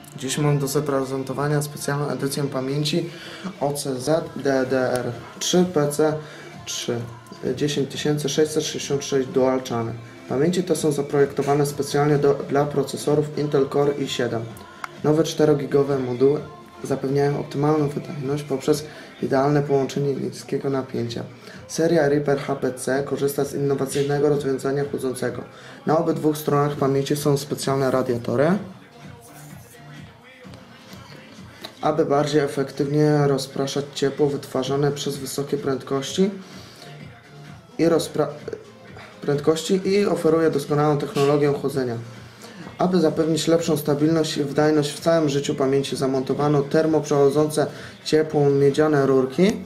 Dziś mam do zaprezentowania specjalną edycję pamięci OCZ DDR3 PC3 10666 Dual Channel. Pamięci te są zaprojektowane specjalnie dla procesorów Intel Core i7. Nowe 4-gigowe moduły zapewniają optymalną wydajność poprzez idealne połączenie niskiego napięcia. Seria Reaper HPC korzysta z innowacyjnego rozwiązania chłodzącego. Na obydwu stronach pamięci są specjalne radiatory, aby bardziej efektywnie rozpraszać ciepło wytwarzane przez wysokie prędkości i oferuje doskonałą technologię chłodzenia. Aby zapewnić lepszą stabilność i wydajność w całym życiu pamięci, zamontowano termoprzewodzące ciepło miedziane rurki,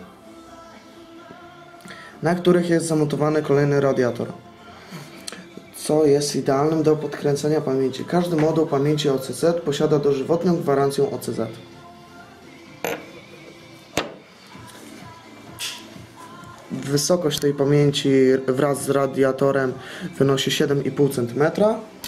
na których jest zamontowany kolejny radiator, co jest idealnym do podkręcenia pamięci. Każdy moduł pamięci OCZ posiada dożywotnią gwarancję OCZ. Wysokość tej pamięci wraz z radiatorem wynosi 7,5 cm.